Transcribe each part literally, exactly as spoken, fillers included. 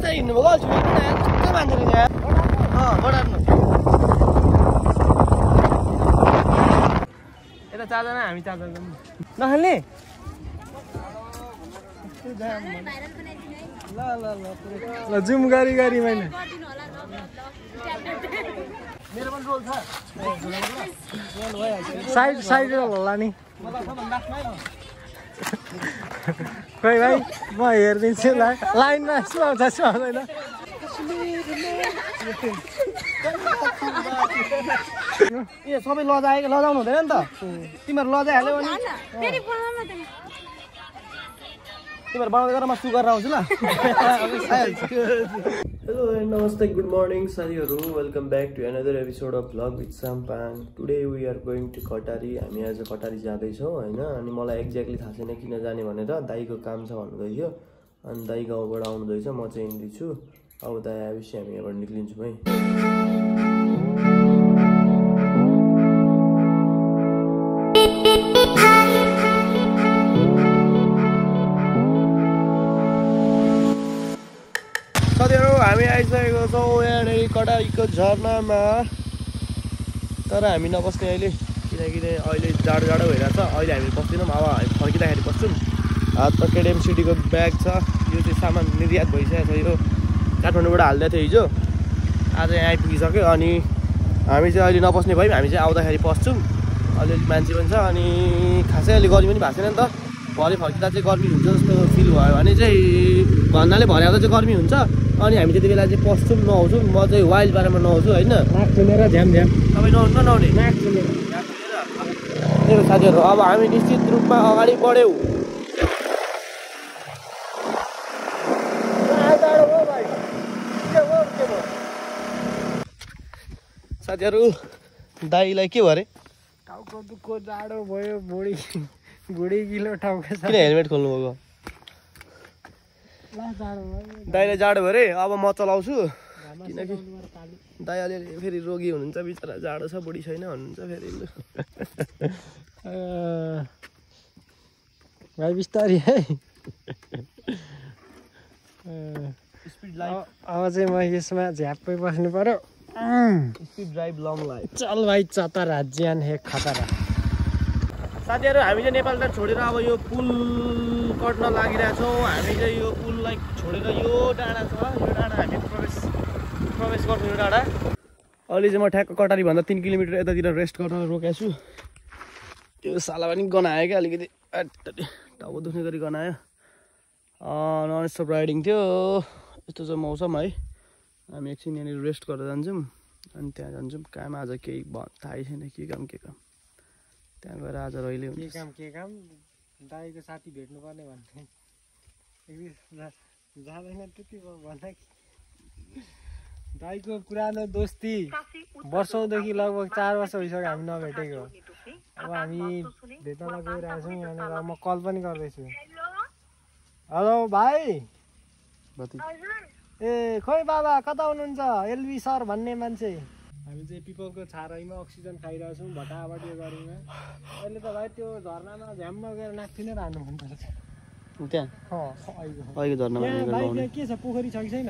बिस्तारै हिँड्नु भएको छु कस्तो मान्छे नि यार अँ बढार्नु यता चारजना हामी चारजना नखाल्ने ल ल ल जुम गरी गरी मैले मेरो पनि रोल छ साइड साइड रोल होला नि खोइ भाइ म हेरिदिन्छु ल लाइनमा सुहाउँछ सुहाउँदैन ए सबै लजाएको लजाउनु हुँदैन नि त तिमीहरू लजाइहाल्यो भने तिमीहरू बनाउँदै गर म सु गरेर आउँछु ल हेलो एन्ड नमस्ते गुड मर्निङ साथीहरू welcome back to another episode of vlog with Sampang today we are going to Katari हामी आज कटारी जाँदैछौँ होइन अनि मलाई एक्ज्याक्टली थाहा छैन किन जाने भनेर दाइको काम छ भन्नुहुँदैथ्यो अनि दाइ गाउँबाट आउनुहुँदैछ म चाहिँ हिँड्दैछु अब दाइ आएपछि हामी यहाँबाट निक्लिन्छौँ है साथीहरू हामी आइसकेको छौँ यहाँनिर कटारीको झरनामा तर हामी नबस्ने अहिले किनकि अहिले जाडो जाडो भइरहेको छ अहिले हामी बस्दैनौँ अब हामी फर्किँदाखेरि बस्छौँ हात त केटिएम सिटीको ब्याग छ यो चाहिँ सामान निर्यात भइसकेको छ यो काठमाडौँबाट हाल्दै थियो हिजो आज यहाँ आइपुगिसक्यो अनि हामी चाहिँ अहिले नबस्ने भयौँ हामी चाहिँ आउँदाखेरि पस्छौँ अलिअलि मान्छे पनि छ अनि खासै अहिले गर्मी पनि भएको छैन नि त भरे फर्किँदा चाहिँ गर्मी हुन्छ जस्तो फिल भयो भने चाहिँ भन्नाले भरे आउँदा चाहिँ गर्मी हुन्छ अनि हामी त्यति बेला चाहिँ पस्छौँ नआउँछौँ म चाहिँ वाइल्ड पारामा नआउँछु होइन नाक चुनेर झ्याम झ्याम तपाईँ नआउनु नआउने नाक चुनेर त्यही साथीहरू अब हामी निश्चित रूपमा अगाडि बढ्यौँ साथीहरू दाइलाई के भयो अरे टाउको दुःखो जाडो भयो बुढी बुढी किलो टाउको किन हेलमेट खोल्नु भएको दाइलाई जाडो भयो अरे अब म चलाउँछु किनकि दाइ अलिअलि फेरि रोगी हुनुहुन्छ बिचरा जाडो छ बुढी छैन भन्नुहुन्छ फेरि भाइ बिस्तारी है स्पिड लाइफ अब चाहिँ म यसमा झ्याप्पै बस्नु पर्यो स्पिड ड्राइभ लङ लाइफ चल भाइ चता राज्यान हे खतरा साथीहरू हामी चाहिँ नेपाललाई छोडेर अब यो पुल कट्न लागिरहेछौँ हामी चाहिँ यो पुललाई छोडेर यो डाँडा छ यो डाँडा हामी प्रवेश प्रवेश गर्छौँ यो डाँडा अहिले चाहिँ म ठ्याक्क कटारीभन्दा तिन किलोमिटर यतातिर रेस्ट गर्न रोकेको छु त्यो साला पनि गनायो क्या अलिकति टाउको दुख्ने गरी गनायो नन स्टप राइडिङ थियो यस्तो चाहिँ मौसम है हामी एकछिन यहाँनिर रेस्ट गरेर जान्छौँ अनि त्यहाँ जान्छौँ काम आज केही थाहै छैन के काम के काम त्यहाँ गएर आज रहिले के काम के काम दाइको साथी भेट्नुपर्ने भन्थे जाँदैन त्यति भन्दा दाइको पुरानो दोस्ती वर्षौँदेखि लगभग चार वर्ष भइसक्यो हामी नभेटेको अब हामी भेट्नलाई गइरहेको छौँ यहाँनिर म कल पनि गर्दैछु हेलो भाइ ए खोइ बाबा कता हुनुहुन्छ एलबी सर भन्ने मान्छे हामी चाहिँ पिपलको छारैमा अक्सिजन खाइरहेको छौँ भटाभट यो गरीमा अहिले त भाइ त्यो झरनामा झ्याममा गएर नाक्थि नै रहनु मनपर्छ त्यहाँ के छ पोखरी छ कि छैन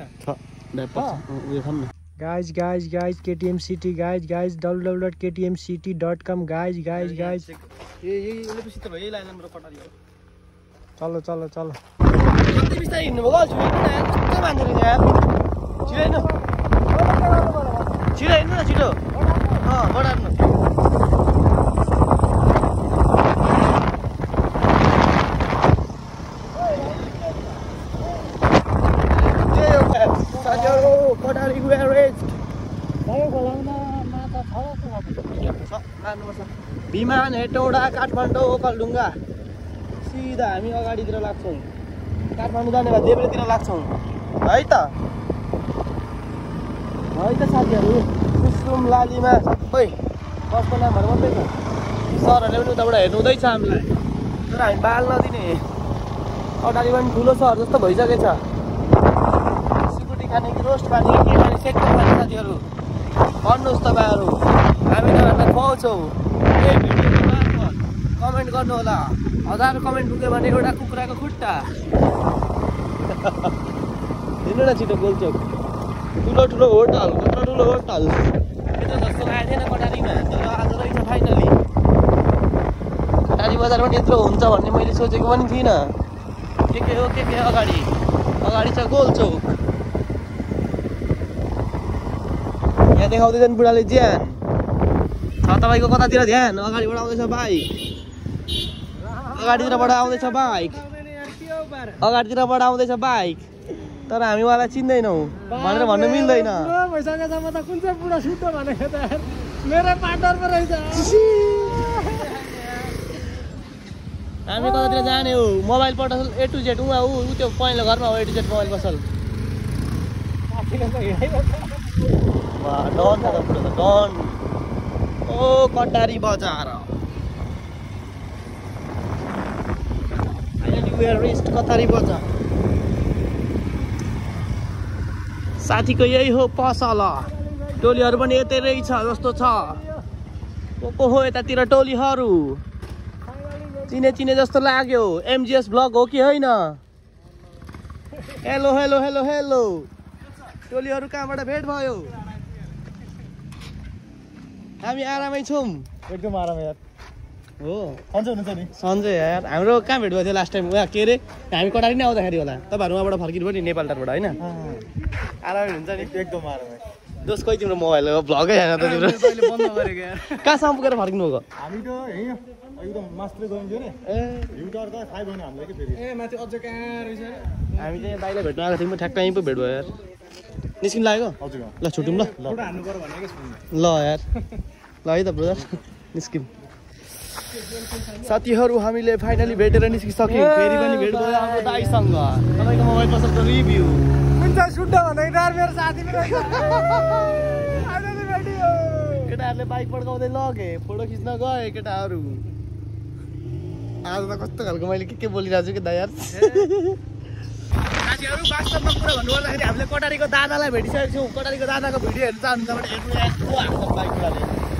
guys guys guys KTM city guys guys W W dot KTM city dot com guys guys guys चलो चलो चलो बिस्तारै हिँड्नु भएको कस्तो मान्छे नि यार छिटो हिँड्नु छिटो हिँड्नु न छिटो अँ बढार्नु विमान हेटौडा काठमाडौँ ओखलढुङ्गा सिधा हामी अगाडितिर लाग्छौँ काठमाडौँ जाने भए देब्रेतिर लाग्छौँ है त है त साथीहरू कुसुम लालीमा सबै बसको नामहरू मात्रै छ सरहरूले पनि उताबाट हेर्नु हुँदैछ हामीलाई तर हामी बाल नदिने कटारी पनि ठुलो सहर जस्तो भइसकेको छ सिकुटी खाने कि रोस्ट खाने कि के खाने सेक्टर खाने साथीहरू भन्नुहोस् तपाईँहरू हामी तपाईँहरूलाई खुवाउँछौँ यही भिडियोको मार्फत कमेन्ट गर्नु होला हजार कमेन्ट पुग्यो भने एउटा कुखुराको खुट्टा हिँड्नु न छिटो गोलचोक ठुलो ठुलो होटल ठुलो ठुलो होटल यत्रो जस्तो लागेको थिएन कटारीमा तर आज रहेछ फाइनली कटारी बजारमा पनि यत्रो हुन्छ भन्ने मैले सोचेको पनि थिइनँ के के हो के के अगाडि अगाडि छ गोलचोक यहाँ देखाउँदैछन् बुढाले ज्यान छ तपाईँको कतातिर ध्यान अगाडिबाट आउँदैछ बाइक अगाडितिरबाट आउँदैछ बाइक अगाडितिरबाट आउँदैछ बाइक तर हामी उहाँलाई चिन्दैनौँ भनेर भन्नु मिल्दैन हामी कतातिर जाने हो मोबाइल पसल ए टु जेड उहाँ ऊ त्यो पहिलो घरमा हो ए टु जेड मोबाइल पसल डन छ त डन ओ कटारी बजार रेस्ट कतारी बजार साथीको यही हो पसल टोलीहरू पनि यतै छ जस्तो छ को को हो यतातिर टोलीहरू चिने चिने जस्तो लाग्यो एमजिएस ब्लग हो कि होइन हेलो हेलो हेलो हेलो टोलीहरू कहाँबाट भेट भयो हामी आरामै छौँ एकदम आराम यार हो सन्चै हुनुहुन्छ नि सन्चै यार हाम्रो कहाँ भेट भएको थियो लास्ट टाइम उहाँ के अरे हामी कटारी नै आउँदाखेरि होला तपाईँहरू उहाँबाट फर्किनु पनि नेपाल टारबाट होइन आरामै हुन्छ नि एकदम आरामै दोष खोइ तिम्रो मोबाइल हो भ्लगै होइन त तिम्रो बन्द गरेको यार कहाँसम्म पुगेर फर्किनु भएको हामी त यहीँ एकदम मास्टर गइन्थ्यो नि ए युटर त थाहै भएन हामीलाई कि फेरि ए माथि अझ कहाँ रहेछ हामी चाहिँ दाइलाई भेट्न आएको थियौँ ठ्याक्क यहीँ पो भेट भयो यार निस्किनु लाग्यो हजुर ल छुटौँ ल फोटो हान्नु पर्यो भनेको ल यार ल है त ब्रदर निस्किम साथीहरू हामीले फाइनली भेटेर निस्किसक्यौँ फेरि पनि भेट भयो हाम्रो दाइसँग तपाईँको मोबाइल पसलको रिभ्यू केटाहरूले बाइक पड्काउँदै लगे फोटो खिच्न गए केटाहरू आज त कस्तो खालको मैले के के बोलिरहेको छु कि दाइ यार साथीहरू वास्तवमा कुरा भन्नुपर्दाखेरि हामीले कटारीको दादालाई भेटिसकेको छौँ कटारीको दादाको भिडियो हेर्नु चाहनुहुन्छ भने हेर्नु यस्तो हाम्रो बाइकवाले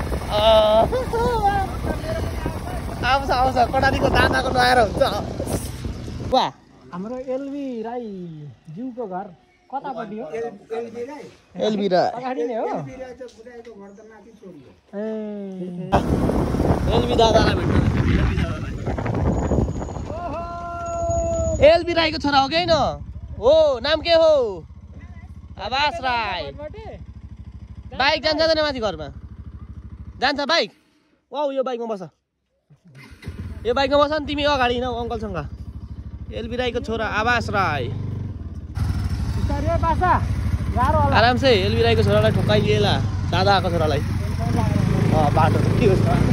आउँछ आउँछ कटारीको दादाको नआएर हुन्छ वा हाम्रो एलबी राई ज्यूको घर कतापट्टि हो एलबी राई अगाडि नै हो ए एलबी दादालाई भेट्नु एलबी राईको छोरा हो कि होइन हो नाम के हो आवास राई बाइक जान्छ जाँदैन माथि घरमा जान्छ बाइक वाउ यो बाइकमा बस यो बाइकमा बस नि तिमी अगाडि हिँड अङ्कलसँग एलबी राईको छोरा आवास राई आराम से एलबी राईको छोरालाई ठोक्काइदिएला दादाको छोरालाई बाटो के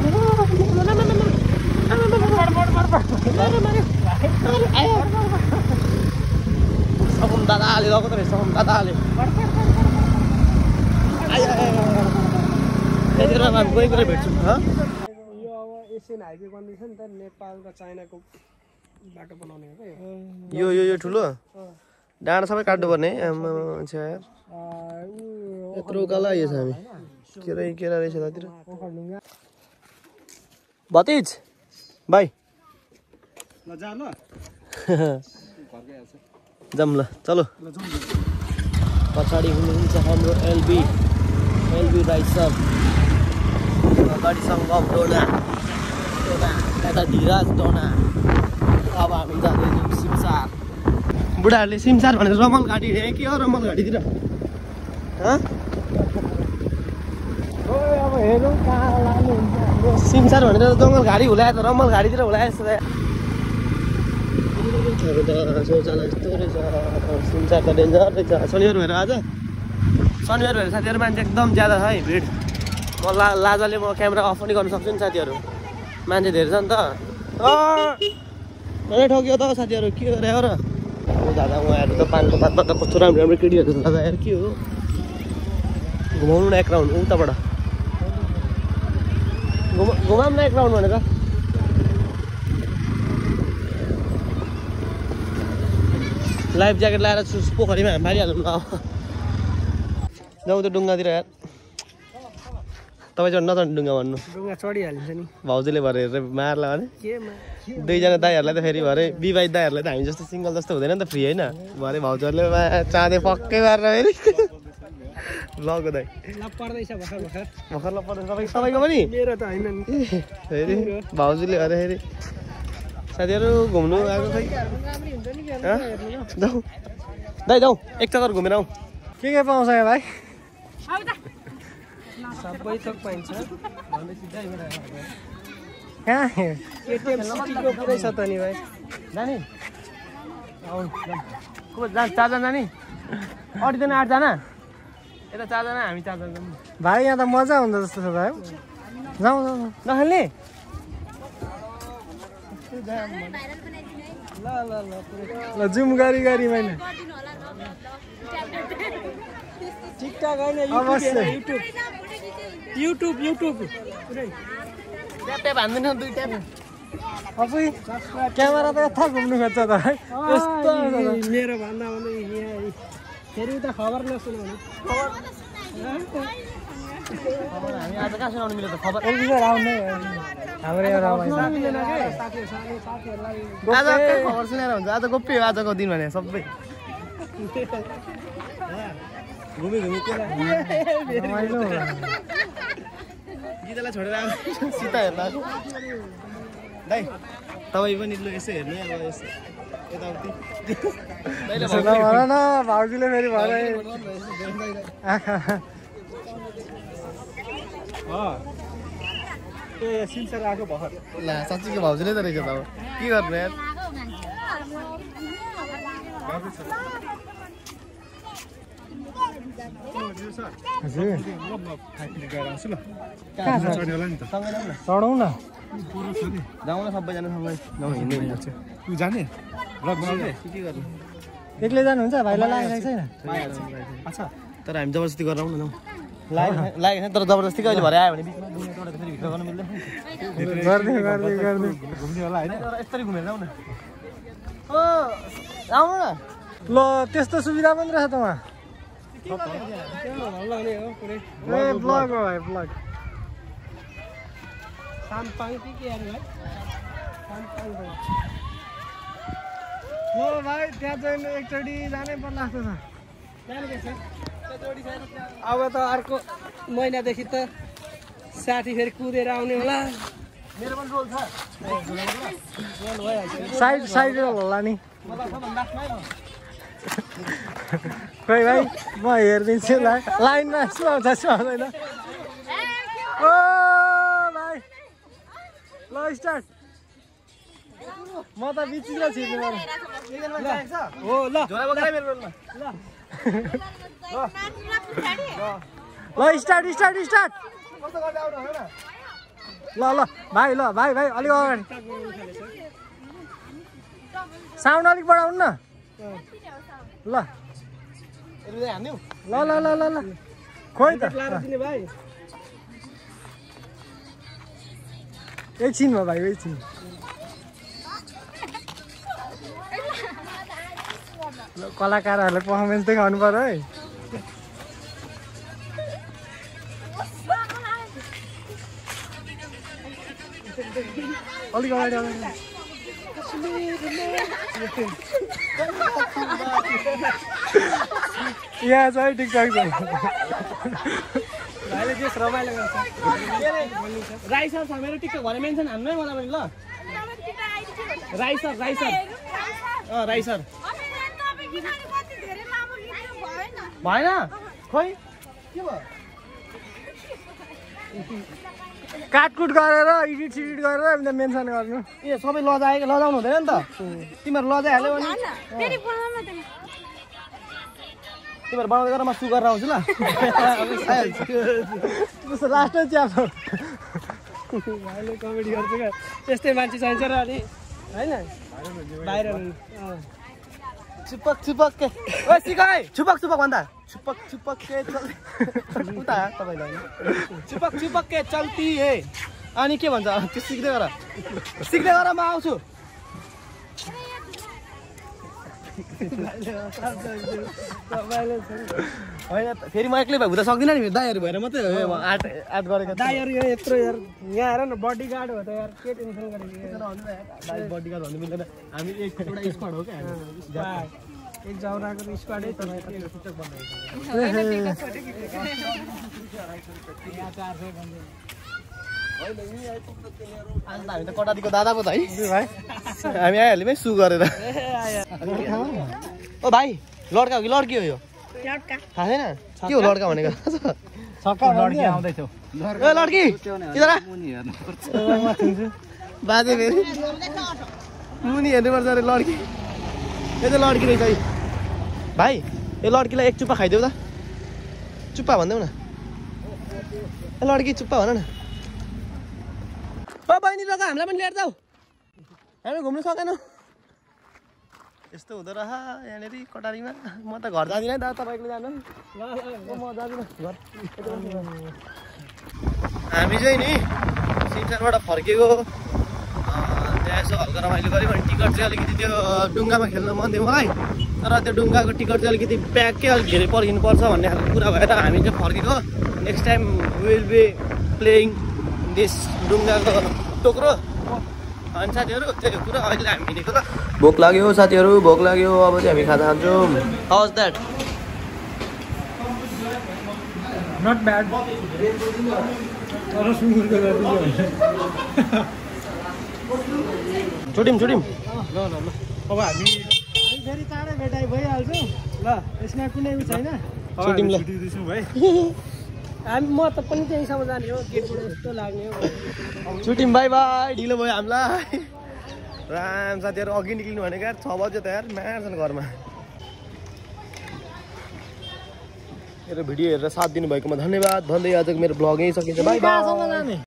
सकुम दादाले गएको त रहेछ सकुम दादाले त्यतिखेर हामी गइ गएर भेट्छौँ यो अब एसियन हाइवे बन्दैछ नि त नेपाल र चाइनाको बाटो बनाउने हो क्या यो यो यो ठुलो डाँडा सबै काट्नुपर्ने मान्छे यार यत्रो उकालो आइएछ हामी केरा केरा रहेछ यतातिर भतिज भाइ जाऊँ ल चलो पछाडि हुनुहुन्छ हाम्रो एलबी एलबी राई सर अगाडिसँग डोना डोना यता धिराज डोना अब हामी जाँदैछौँ सिमसार बुढाहरूले सिमसार भनेर रमल घाटी हेरेँ के हो रमल घाटीतिर अब हेरौँ कहाँ लानुहुन्छ सिमसार भनेर जङ्गल घाडी हुलायो त रमल घाडीतिर हुलायो जस्तो शौचालय यस्तो रहेछ सिमसार त डेन्जर रहेछ शनिबार भएर आज शनिबार भएर साथीहरू मान्छे एकदम ज्यादा छ है भिड म ला लाजाले म क्यामेरा अफ पनि गर्न सक्छु नि साथीहरू मान्छे धेरै छ नि त धेरै ठोक्यो त साथीहरू के गरे हो र दादा उहाँहरू त पानको पातमा त कस्तो राम्रो राम्रो केटीहरू छ दादा यार के हो घुमाउनु न एक राउन्ड उताबाट घुमा घुमाउनु न एक राउन्ड भनेर लाइफ ज्याकेट लगाएर पोखरीमा हामी पारिहालौँ न जाउँ त्यो डुङ्गातिर यार तपाईँ चाहिँ नचढ्नु डुङ्गा भन्नु डुङ्गा चढिहालिन्छ नि भाउजूले भरे हेरेर मार्ला भने केमा दुईजना दाइहरूलाई त फेरि भरे विवाहित दाइहरूलाई त हामी जस्तो सिङ्गल जस्तो हुँदैन नि त फ्री होइन भरे भाउजूहरूले चाँदे पक्कै मारेर फेरि लगो दाइ पर्दैछ भर्खर भर्खर भर्खर पर्दैछ तपाईँ सबैको पनि मेरो त होइन नि फेरि भाउजूले गर्दाखेरि साथीहरू घुम्नु आएको खै जाउँ दाइ जाउँ एक चक्कर घुमेर आउँ के के पाउँछ यहाँ भाइ सबै थोक पाइन्छ कहाँ एटिएम सिटीको पुरै छ त नि भाइ जाने आउनु को जा चारजना जाने अरूजना आठजना यता चारजना हामी चारजना जाउँ भाइ यहाँ त मजा हुन्छ जस्तो छ भाइ जाउँ जाउँ नखेल्ने ल ल ल जुम गरी गरी मैले टिकटक होइन YouTube YouTube YouTube tap tap हान्दैन दुई ट्याप अपुई क्यामेरा त यता घुम्नु खोज्छ त है यस्तो मेरो भन्दा भन्दै यहाँ फेरि उता खबर नसुनाउनु हामी आज कहाँ सुनाउनु मिल्यो त खबर एक बिचार आउने हाम्रो एउटा आज खबर सुनाएर हुन्छ आज गोप्य हो आजको दिन भने सबै घुमी घुमी गीतालाई छोडेर सीता हेर्दा दाइ तपाईँ पनि लु यसो हेर्नु अब यसो यताउति न भाउजूले फेरि भरे ए सिन्सर आएको भर्खर ला साँच्चीको भाउजूले त रहेछ त अब के गर्नु यार चढौँ न जाउँ न सबैजना सँगै जाउँ हिँड्दै तँ जाने ब्लग बनाउने के गर्नु एक्लै जानुहुन्छ भाइलाई लागेको छैन अच्छा तर हामी जबरजस्ती गरेर आउनु न लागेको छैन तर जबरजस्ती कहिले भरे आयो भने बिचमा दुनियाँ तोडेर फेरि भिडियो गर्नु मिल्दैन गर्दै गर्दै गर्दै घुम्ने होला होइन यस्तरी घुमेर जाउँ न ओ आउनु न ल त्यस्तो सुविधा पनि रहेछ त उहाँ ए ब्लग हो भाइ ब्लग साम्पाङ कि के अरे भाइ साम्पाङ हो भाइ त्यहाँ चाहिँ एकचोटि जानै पर्ला जस्तो छ अब त अर्को महिनादेखि त साथी फेरि कुदेर आउने होला मेरो पनि रोल छ साइड साइड रोल होला नि खोइ भाइ म हेरिदिन्छु ल लाइनमा सुहाउँछ सुहाउँदैन ओ भाइ ल स्टार्ट म त बिचिलो छिर्नु हो ल ल स्टार्ट स्टार्ट स्टार्ट ल ल भाइ ल भाइ भाइ अलिक अगाडि साउन्ड अलिक बढाउनु न ल ल ल ल ल ल खोइ त एकछिनमा भाइ एकछिन कलाकारहरूले पर्फर्मेन्स देखाउनु पर्यो है अलिक अगाडि अगाडि यहाँ छ है टिकटक भाइले जेस रमाइलो गर्छ राई सर छ मेरो टिकटक भने मेन्सन हान्नु है मलाई पनि ल राई सर राई सर अँ राई सर भएन खोइ के भयो काटकुट गरेर एडिट सिडिट गरेर मेन्सन गर्नु ए सबै लजाएको लजाउनु हुँदैन नि त तिमीहरू लजाइहाल्यो भने तिमीहरू बनाउँदै गरेर म सु गरेर आउँछु ल त्यस्तो लास्टै च्याप भाइले कमेडी गर्छ क्या त्यस्तै मान्छे चाहिन्छ र अलि होइन बाहिर छुपक छुपक के ओ सिकाइ छुपक छुपक भन्दा छुपक छुपक के उता तपाईँलाई छुपक छुपक के चल्ती हे अनि के भन्छ त्यो सिक्दै गर सिक्दै गर म आउँछु होइन फेरि म एक्लै भए हुँदा सक्दिनँ नि दाइहरू भएर मात्रै हो आठ आठ गरेको दाइहरू यहाँ यत्रो यार यहाँ हेर न बडी गार्ड हो त यार के टेन्सन गरेको बडी गार्ड भन्नु मिल्दैन हामी एक एउटा स्क्वाड हो क्या एक जाउराको स्क्वाडै त हामी त कटारीको दादा पो त है भाइ हामी आइहाल्यौँ है सु गरेर ओ भाइ लड्का हो कि लड्की हो यो थाहा छैन के हो लड्का भनेको लड्की आउँदैथ्यो ए लड्की इधर बाजे फेरि मुनि हेर्नुपर्छ अरे लड्की यो चाहिँ लड्की रहेछ है भाइ यो लड्कीलाई एक चुप्पा खाइदेऊ त चुप्पा भनिदेऊ न ए लड्की चुप्पा भन न ओ बहिनी लगा हामीलाई पनि लिएर जाऊ हामी घुम्नु सकेनौँ यस्तो हुँदो रह यहाँनिर कटारीमा म त घर जाँदिनँ दा तपाईँले जानु म जाँदिनँ घर हामी चाहिँ नि सिमसारबाट फर्केको त्यहाँ यसो हल्का रमाइलो गऱ्यो भने टिकट चाहिँ अलिकति त्यो डुङ्गामा खेल्न मन थियो मलाई तर त्यो डुङ्गाको टिकट चाहिँ अलिकति प्याकै अलिक धेरै पर्खिनुपर्छ भन्ने खालको कुरा भएर हामी चाहिँ फर्केको next time will be playing this डुङ्गाको टोक्रो अनि साथीहरू त्यो कुरा अहिले हामी हिँडेको त भोक लाग्यो साथीहरू भोक लाग्यो अब चाहिँ हामी खाजा खान्छौँ how is that not bad छुट्यौँ छुट्यौँ ल ल ल अब हामी फेरि चाँडै भेटाइ भइहाल्छौँ ल यसमा कुनै उयो छैन छुट्यौँ ल छुट्टिँदैछौँ भाइ हामी म त पनि त्यहीँसम्म जाने हो गेटबाट यस्तो लाग्ने हो छुट्यौँ बाई बाई ढिलो भयो हामीलाई राम साथीहरू अघि निक्लिनु भनेको यार छ बज्यो त यार मार्छन् घरमा मेरो भिडियो हेरेर साथ दिनुभएकोमा धन्यवाद भन्दै आजको मेरो भ्लग यहीँ सकिन्छ बाई बाई